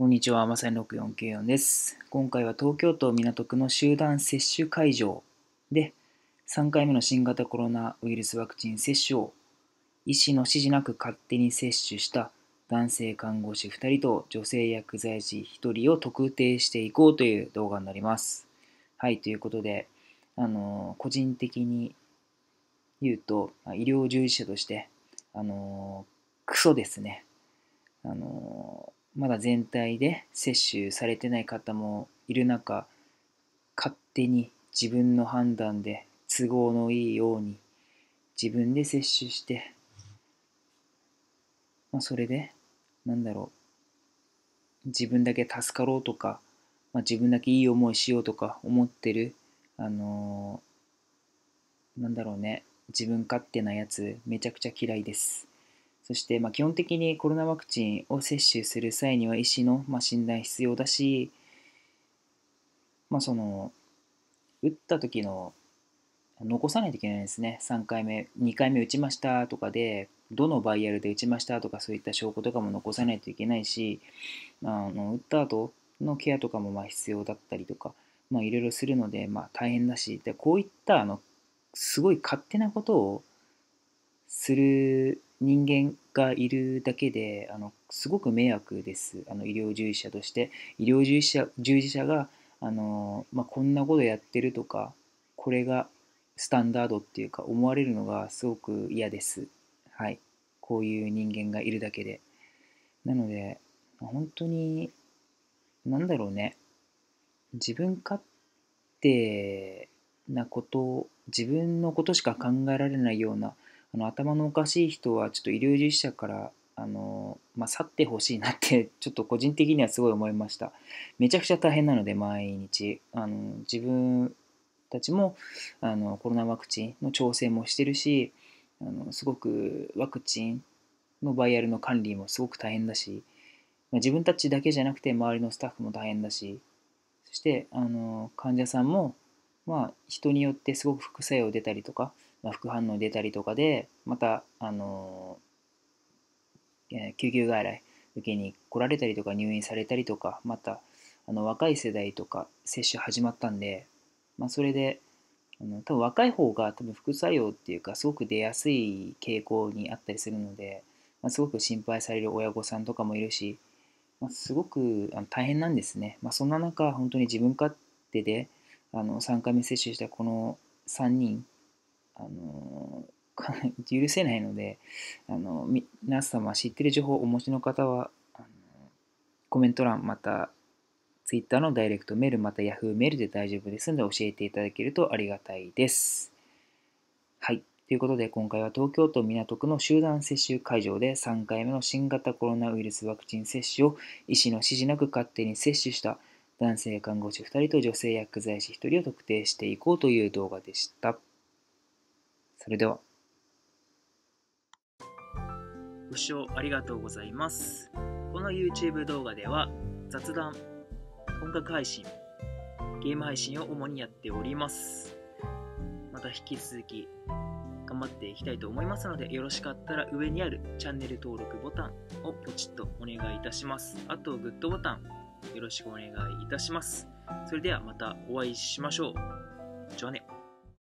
こんにちは、まさに6494です。今回は東京都港区の集団接種会場で3回目の新型コロナウイルスワクチン接種を医師の指示なく勝手に接種した男性看護師2人と女性薬剤師1人を特定していこうという動画になります。はい、ということで、個人的に言うと、医療従事者として、クソですね。まだ全体で接種されてない方もいる中、勝手に自分の判断で都合のいいように自分で接種して、それで、自分だけ助かろうとか、自分だけいい思いしようとか思ってる、あの自分勝手なやつ、めちゃくちゃ嫌いです。そして、基本的にコロナワクチンを接種する際には医師の、診断必要だし、打った時の残さないといけないんですね。3回目、2回目打ちましたとかで、どのバイヤルで打ちましたとかそういった証拠とかも残さないといけないし、打った後のケアとかも必要だったりとか、いろいろするので、大変だし、でこういったすごい勝手なことをする人間がいるだけで、すごく迷惑です。医療従事者として。医療従事者が、こんなことやってるとか、これがスタンダードっていうか思われるのがすごく嫌です。はい。こういう人間がいるだけで。なので、本当に、自分勝手なこと、自分のことしか考えられないような、頭のおかしい人はちょっと医療従事者から去ってほしいなってちょっと個人的にはすごい思いました。めちゃくちゃ大変なので毎日自分たちもコロナワクチンの調整もしてるし、すごくワクチンのバイヤルの管理もすごく大変だし、自分たちだけじゃなくて周りのスタッフも大変だし、そして患者さんも人によってすごく副作用出たりとか、副反応出たりとかでまた救急外来受けに来られたりとか入院されたりとか、また若い世代とか接種始まったんで、それで多分若い方が多分副作用っていうかすごく出やすい傾向にあったりするので、すごく心配される親御さんとかもいるし、すごく大変なんですね。そんな中、本当に自分勝手で3回目接種したこの3人、あの許せないので、皆様知ってる情報をお持ちの方は、コメント欄、また Twitter のダイレクトメール、また Yahoo メールで大丈夫ですので教えていただけるとありがたいです。はい。ということで、今回は東京都港区の集団接種会場で3回目の新型コロナウイルスワクチン接種を医師の指示なく勝手に接種した男性看護師2人と女性薬剤師1人を特定していこうという動画でした。それでは。ご視聴ありがとうございます。この YouTube 動画では雑談、音楽配信、ゲーム配信を主にやっております。また引き続き頑張っていきたいと思いますので、よろしかったら上にあるチャンネル登録ボタンをポチッとお願いいたします。あとグッドボタンよろしくお願いいたします。それではまたお会いしましょう。じゃあね。